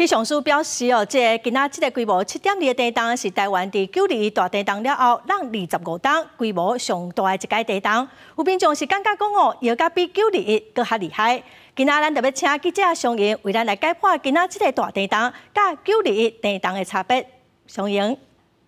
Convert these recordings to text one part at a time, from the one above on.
气象署表示今仔这个规模7.2的地震是台湾伫921大地震了后，让25档规模上大的一届地震。有民众是感觉讲摇甲比921搁较厉害。今仔咱特别请记者上营为咱来解剖今仔这个大地震甲921地震的差别。上营。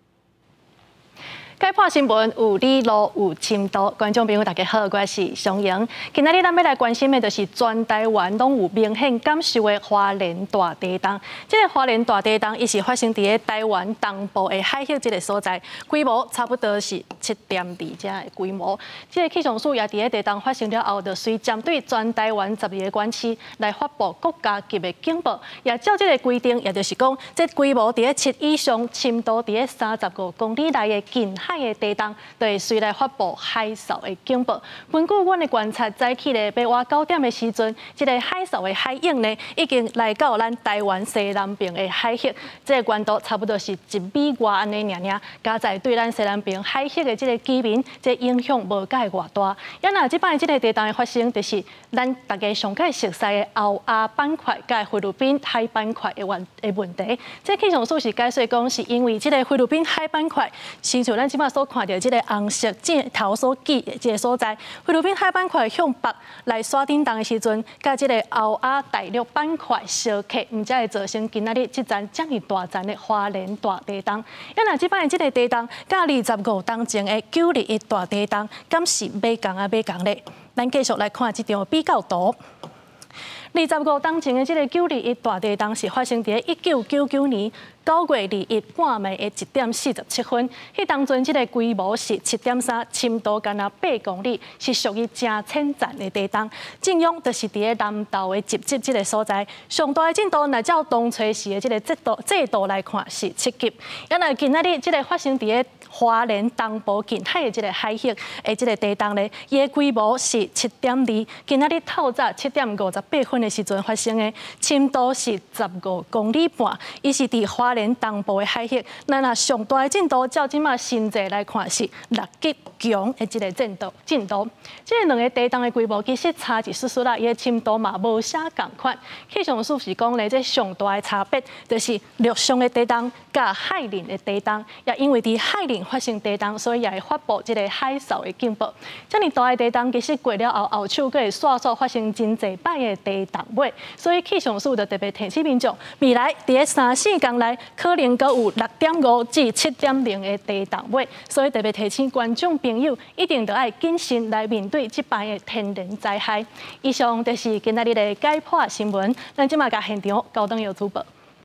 解剖新闻有理路有深度，观众朋友大家好，我是尚莹。今仔日咱要来关心的就是全台湾拢有明显感受的花莲大地震。这个花莲大地震，伊是发生伫台湾东部的海域这个所在，规模差不多是7.2这的规模。这个气象署也伫个地震发生了后，就随针对全台湾12个管区来发布国家级的警报。也照这个规定，也就是讲，这规模伫个7以上，深度伫个35公里内的近海的地震，就会随来发布海啸的警报。根据阮的观察，早起咧要晚9点的时阵，这个海啸的海影呢，已经来到咱台湾西南边的海域，这个关度差不多是1米外安尼尔，加在对咱西南边海域的这个居民，这影响无介偌大。也那即摆这个地震的发生，就是咱大家上界熟悉的欧亚板块甲菲律宾海板块的问题。这气象署是解说讲，是因为这个菲律宾海板块，亲像咱即摆所看到这个红色箭头所记的这个所在，菲律宾海板块向北来刷叮当的时阵，甲这个欧亚大陆板块相克，唔才会造成今仔日这阵这么大阵的花莲大地震。因那即摆的这个地震，甲25当前的921大地震，敢是买共咧？咱继续来看这张比较图。 25当前的这个921大地震是发生在1999年9月2日半暝的1点47分。迄当阵这个规模是7.3，深度干那8公里，是属于真浅层的地震。震央就是伫个南投的集集这个所在。上大的震度，若照东吹时的这个制度来看是7级。因为今仔日这个发生伫个花莲东部近海的这个海域的这个地震呢，伊的规模是7.2。今仔日透早7点58分的时阵发生的，深度是15公里半，伊是伫花莲东部的海域。那上大的震度，照即马新制来看是6级强的这个震度。这两个地震的规模其实差一丝丝啦，伊的深度嘛无啥共款。气象署是讲咧，这上大的差别就是陆上的地震甲海面的地震，也因为伫海面发生地震，所以也会发布这个海啸的警报。这么大的地震，其实过了后，后手佫会迅速发生真侪摆的地震尾，所以气象署就特别提醒民众，未来伫个3、4天内，可能佫有6.5至7.0的地震尾，所以特别提醒观众朋友，一定要爱谨慎来面对这摆的天然灾害。以上就是今仔日的解剖新闻，咱即马甲现场高等有主播。